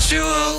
unusual.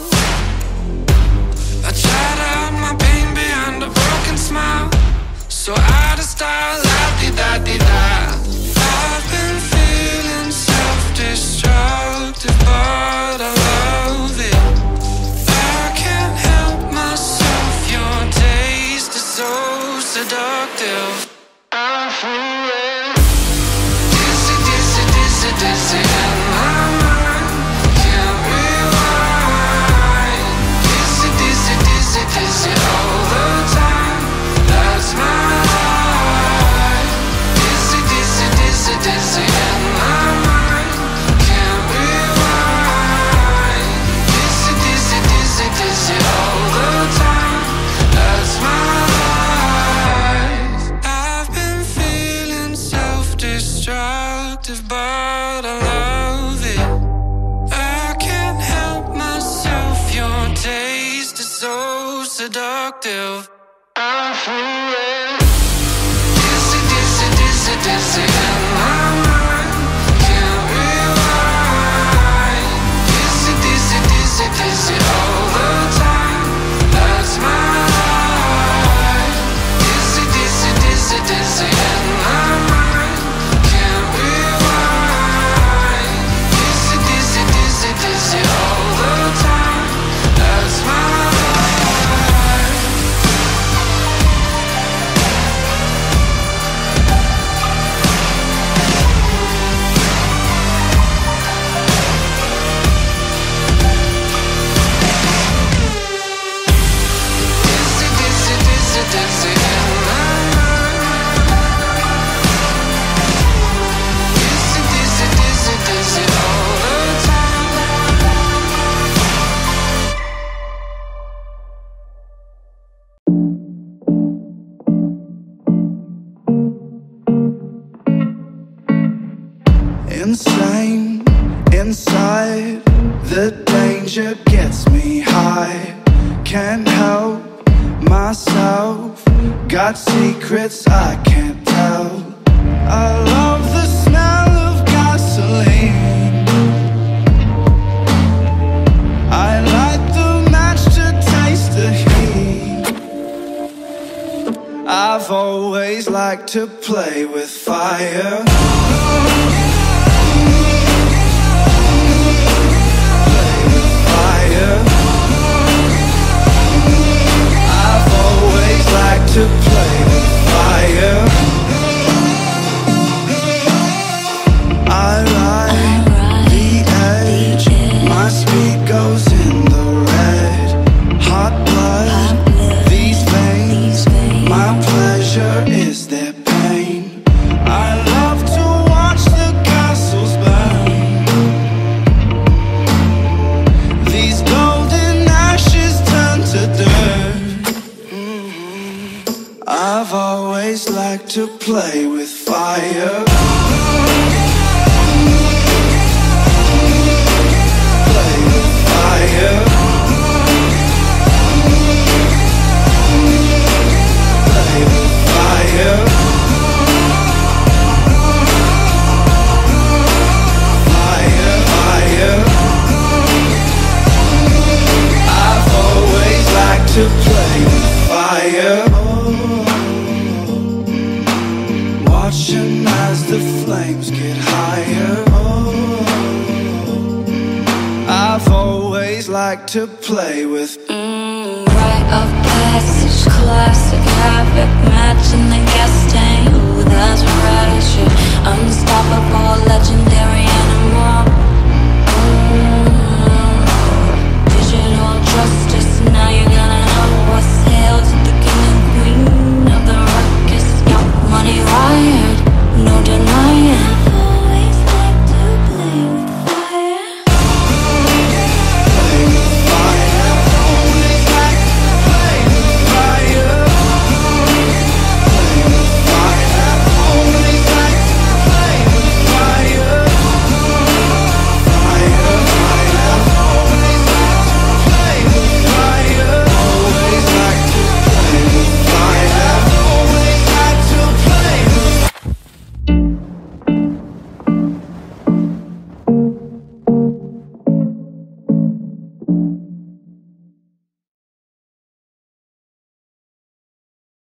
I try to hide my pain behind a broken smile, so out of style, la-di-da-di-da. I've been feeling self-destructive, but I love it. I can't help myself, your taste is so seductive. I'm feeling dizzy, dizzy, dizzy, dizzy in my mind. Can't rewind. Dizzy, dizzy, dizzy, dizzy all the time. That's my life. Dizzy, dizzy, dizzy, dizzy in my mind. Can't rewind. Dizzy, dizzy, dizzy, dizzy all the time. That's my life. I've been feeling self-destructive, but I love it. I can't help myself, your taste is so seductive. I'm feeling dizzy, dizzy, dizzy, dizzy in my mind. Can't rewind. Dizzy, dizzy, dizzy, dizzy all the time. That's my life. Dizzy, dizzy, dizzy, dizzy in my mind. Can't rewind. Dizzy, dizzy, dizzy, dizzy all the time. That's my life. Dizzy, dizzy, dizzy, dizzy in my mind. Dizzy, dizzy, dizzy, dizzy all the time. Insane, inside, the danger gets me high. Can't help myself, got secrets I can't tell. I love the smell of gasoline. I light the match to taste the heat. I've always liked to play with fire. Fire. I've always liked to play with fire. I ride the edge, my speed goes in the red. Hot blood, these veins, my pleasure is their pain. I love to watch the castles burn. These golden ashes turn to dirt. I've always liked to play with fire. Play with fire. Play with fire. Fire, fire. I've always liked to play with fire. Watching as the flames get higher. I've always liked to play with Rite of passage, classic havoc, matching the gas tank. Ooh, that's pressure. Unstoppable, legendary animal.